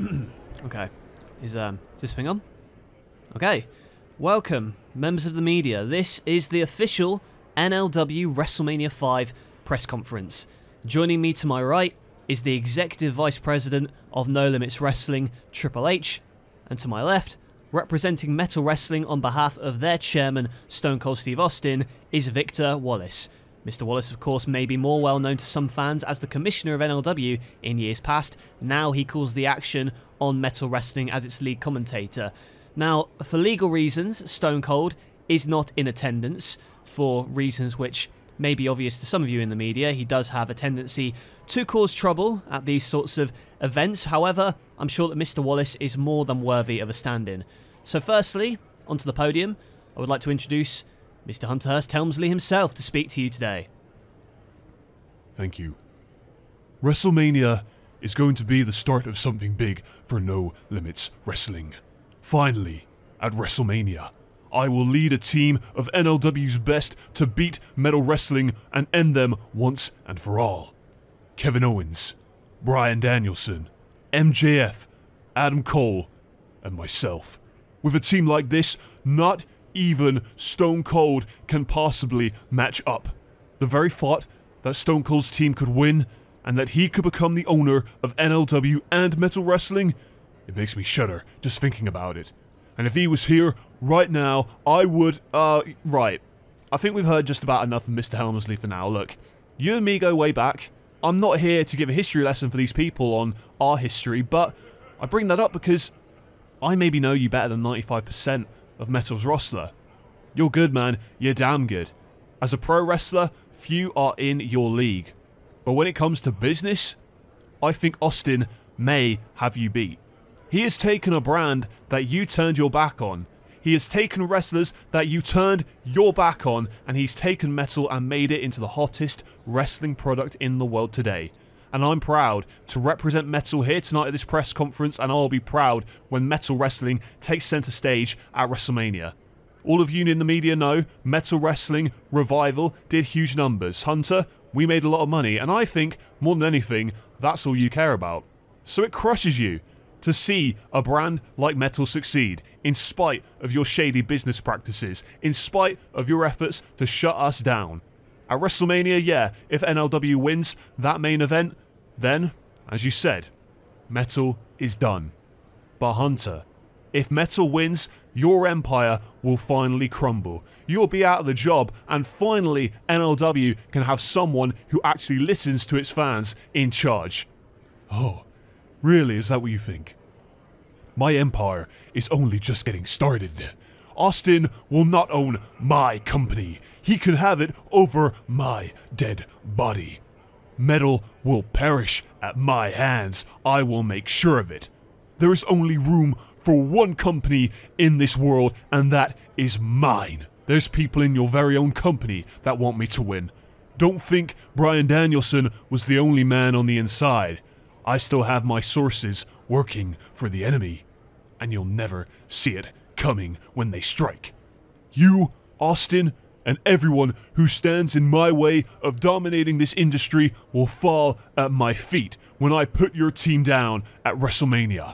Okay. Is this thing on? Okay. Welcome, members of the media. This is the official NLW WrestleMania 5 press conference. Joining me to my right is the Executive Vice President of No Limits Wrestling, Triple H. And to my left, representing Metal Wrestling on behalf of their chairman, Stone Cold Steve Austin, is Victor Wallace. Mr. Wallace, of course, may be more well known to some fans as the commissioner of NLW in years past. Now he calls the action on Metal Wrestling as its lead commentator. Now, for legal reasons, Stone Cold is not in attendance for reasons which may be obvious to some of you in the media. He does have a tendency to cause trouble at these sorts of events. However, I'm sure that Mr. Wallace is more than worthy of a stand-in. So firstly, onto the podium, I would like to introduce Mr. Hunter Hearst Helmsley himself to speak to you today. Thank you. WrestleMania is going to be the start of something big for No Limits Wrestling. Finally, at WrestleMania, I will lead a team of NLW's best to beat Metal Wrestling and end them once and for all. Kevin Owens, Bryan Danielson, MJF, Adam Cole, and myself. With a team like this, not even Stone Cold can possibly match up. The very thought that Stone Cold's team could win and that he could become the owner of NLW and Metal Wrestling, it makes me shudder just thinking about it. And if he was here right now, I would, right. I think we've heard just about enough of Mr. Helmsley for now. Look, you and me go way back. I'm not here to give a history lesson for these people on our history, but I bring that up because I maybe know you better than 95% of Metal's roster. You're good, man. You're damn good. As a pro wrestler, few are in your league. But when it comes to business, I think Austin may have you beat. He has taken a brand that you turned your back on. He has taken wrestlers that you turned your back on, and he's taken metal and made it into the hottest wrestling product in the world today. And I'm proud to represent metal here tonight at this press conference, and I'll be proud when Metal Wrestling takes center stage at WrestleMania. All of you in the media know Metal Wrestling Revival did huge numbers. Hunter, we made a lot of money, and I think, more than anything, that's all you care about. So it crushes you to see a brand like Metal succeed, in spite of your shady business practices, in spite of your efforts to shut us down. At WrestleMania, yeah, if NLW wins that main event, then, as you said, Metal is done. But Hunter, if Metal wins, your empire will finally crumble. You'll be out of the job, and finally NLW can have someone who actually listens to its fans in charge. Oh, really, is that what you think? My empire is only just getting started. Austin will not own my company. He can have it over my dead body. Metal will perish at my hands. I will make sure of it. There is only room for one company in this world, and that is mine. There's people in your very own company that want me to win. Don't think Bryan Danielson was the only man on the inside. I still have my sources working for the enemy, and you'll never see it coming when they strike. You, Austin, and everyone who stands in my way of dominating this industry will fall at my feet when I put your team down at WrestleMania.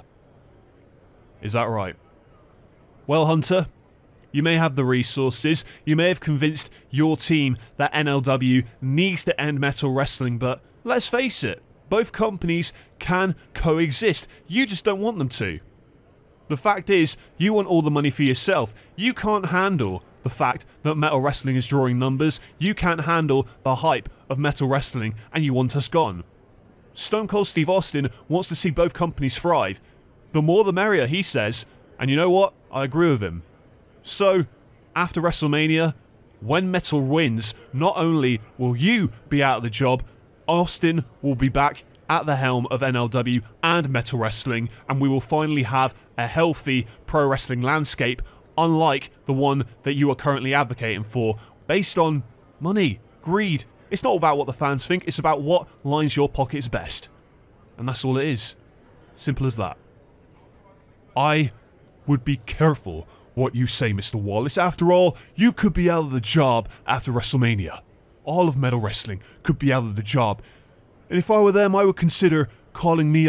Is that right? Well, Hunter, you may have the resources, you may have convinced your team that NLW needs to end Metal Wrestling, but let's face it, both companies can coexist. You just don't want them to. The fact is, you want all the money for yourself. You can't handle the fact that Metal Wrestling is drawing numbers. You can't handle the hype of Metal Wrestling, and you want us gone. Stone Cold Steve Austin wants to see both companies thrive. The more the merrier, he says, and you know what? I agree with him. So, after WrestleMania, when Metal wins, not only will you be out of the job, Austin will be back at the helm of NLW and Metal Wrestling, and we will finally have a healthy pro wrestling landscape, unlike the one that you are currently advocating for, based on money, greed. It's not about what the fans think, it's about what lines your pockets best. And that's all it is. Simple as that. I would be careful what you say, Mr. Wallace. After all, you could be out of the job after WrestleMania. All of Metal Wrestling could be out of the job. And if I were them, I would consider calling me up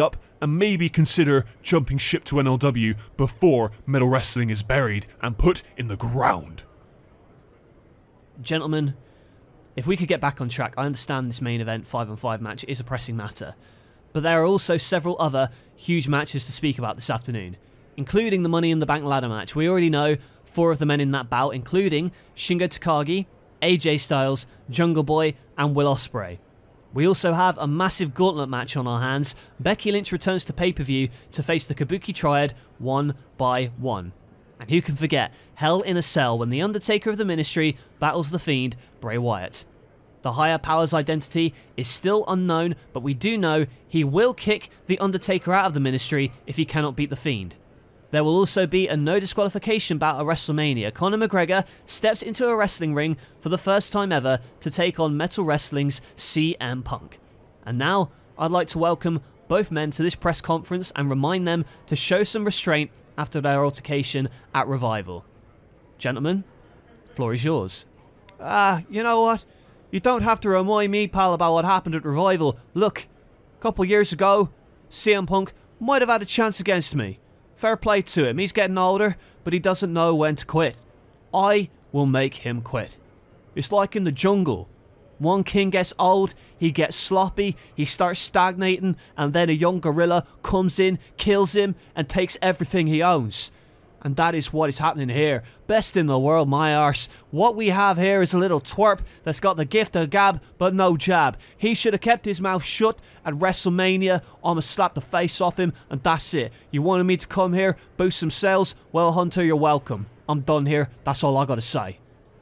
and maybe consider jumping ship to NLW before Metal Wrestling is buried and put in the ground. Gentlemen, if we could get back on track, I understand this main event 5-on-5 match is a pressing matter, but there are also several other huge matches to speak about this afternoon, including the Money in the Bank ladder match. We already know 4 of the men in that bout, including Shingo Takagi, AJ Styles, Jungle Boy, and Will Ospreay. We also have a massive gauntlet match on our hands. Becky Lynch returns to pay-per-view to face the Kabuki Triad 1 by 1. And who can forget Hell in a Cell when the Undertaker of the Ministry battles the Fiend, Bray Wyatt. The higher power's identity is still unknown, but we do know he will kick the Undertaker out of the Ministry if he cannot beat the Fiend. There will also be a no disqualification bout at WrestleMania. Conor McGregor steps into a wrestling ring for the first time ever to take on Metal Wrestling's CM Punk. And now, I'd like to welcome both men to this press conference and remind them to show some restraint after their altercation at Revival. Gentlemen, floor is yours. You know what? You don't have to remind me, pal, about what happened at Revival. Look, a couple years ago, CM Punk might have had a chance against me. Fair play to him. He's getting older, but he doesn't know when to quit. I will make him quit. It's like in the jungle. One king gets old, he gets sloppy, he starts stagnating, and then a young gorilla comes in, kills him, and takes everything he owns. And that is what is happening here. Best in the world, my arse. What we have here is a little twerp that's got the gift of gab, but no jab. He should have kept his mouth shut at WrestleMania. I'ma slap the face off him, and that's it. You wanted me to come here, boost some sales? Well, Hunter, you're welcome. I'm done here. That's all I gotta say.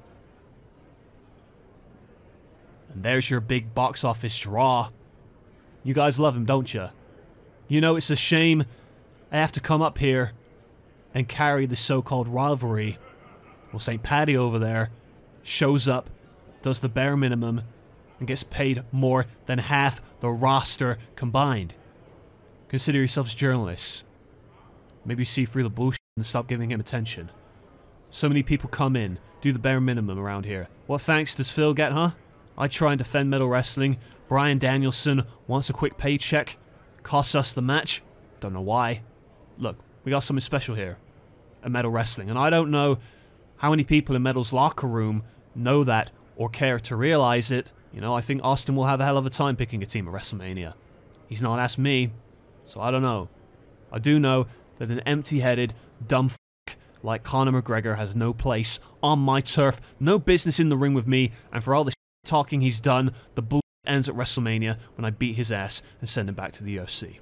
And there's your big box office draw. You guys love him, don't you? You know, it's a shame I have to come up here and carry the so-called rivalry. Well, St. Paddy over there shows up, does the bare minimum, and gets paid more than half the roster combined. Consider yourselves journalists. Maybe see through the bullshit and stop giving him attention. So many people come in, do the bare minimum around here. What thanks does Phil get, huh? I try and defend Metal Wrestling. Bryan Danielson wants a quick paycheck. Costs us the match. Don't know why. Look, we got something special here at Metal Wrestling, and I don't know how many people in Metal's locker room know that or care to realize it. You know, I think Austin will have a hell of a time picking a team at WrestleMania. He's not asked me, so I don't know. I do know that an empty-headed, dumb f*** like Conor McGregor has no place on my turf, no business in the ring with me, and for all the talking he's done, the bull ends at WrestleMania when I beat his ass and send him back to the UFC.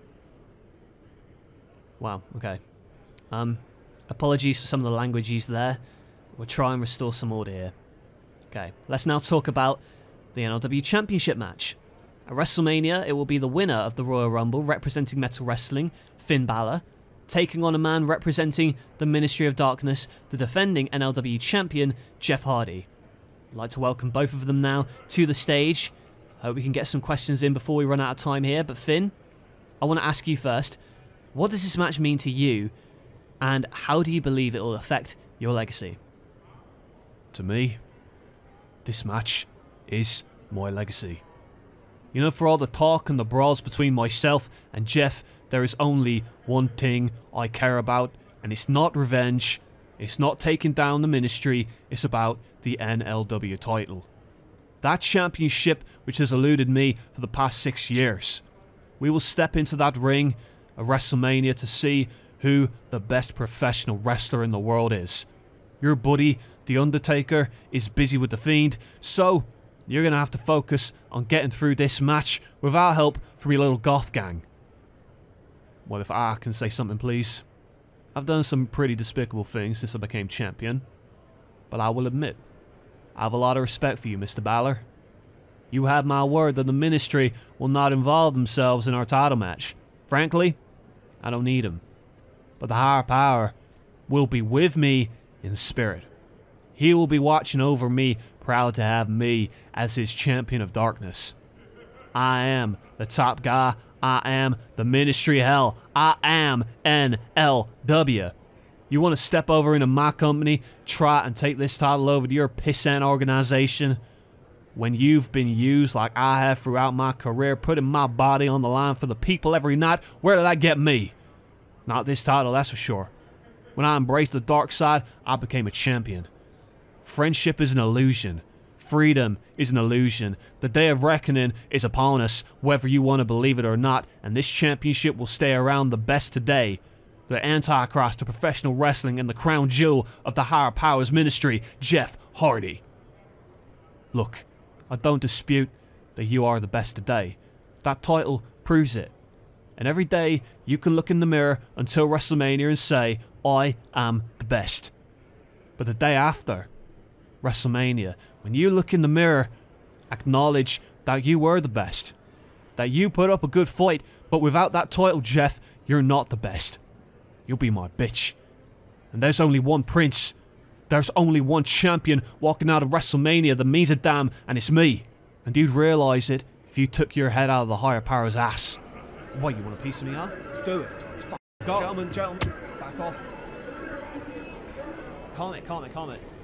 Wow, okay. Apologies for some of the language used there. We'll try and restore some order here. Okay, let's now talk about the NLW Championship match. At WrestleMania, it will be the winner of the Royal Rumble representing Metal Wrestling, Finn Balor, taking on a man representing the Ministry of Darkness, the defending NLW champion, Jeff Hardy. I'd like to welcome both of them now to the stage. I hope we can get some questions in before we run out of time here, but Finn, I want to ask you first, what does this match mean to you, and how do you believe it will affect your legacy? To me, this match is my legacy. You know, for all the talk and the brawls between myself and Jeff, there is only one thing I care about, and it's not revenge, it's not taking down the Ministry, it's about the NLW title. That championship which has eluded me for the past 6 years. We will step into that ring at WrestleMania to see who the best professional wrestler in the world is. Your buddy, The Undertaker, is busy with the Fiend, so you're going to have to focus on getting through this match without help from your little goth gang. Well, if I can say something, please. I've done some pretty despicable things since I became champion, but I will admit, I have a lot of respect for you, Mr. Balor. You have my word that the Ministry will not involve themselves in our title match. Frankly, I don't need them. But the higher power will be with me in spirit. He will be watching over me, proud to have me as his champion of darkness. I am the top guy. I am the Ministry Hell. I am NLW. You want to step over into my company, try and take this title over to your pissant organization? when you've been used like I have throughout my career, putting my body on the line for the people every night, where did that get me? Not this title, that's for sure. When I embraced the dark side, I became a champion. Friendship is an illusion. Freedom is an illusion. The day of reckoning is upon us, whether you want to believe it or not, and this championship will stay around the best today. The Antichrist of professional wrestling and the crown jewel of the higher powers ministry, Jeff Hardy. Look, I don't dispute that you are the best today. That title proves it. And every day you can look in the mirror until WrestleMania and say, I am the best. But the day after WrestleMania, when you look in the mirror, acknowledge that you were the best. That you put up a good fight, but without that title, Jeff, you're not the best. You'll be my bitch. And there's only one prince. There's only one champion walking out of WrestleMania that means a damn, and it's me. And you'd realise it if you took your head out of the higher power's ass. What, you want a piece of me, huh? Let's do it. Let's go. Gentlemen, back off. Calm it.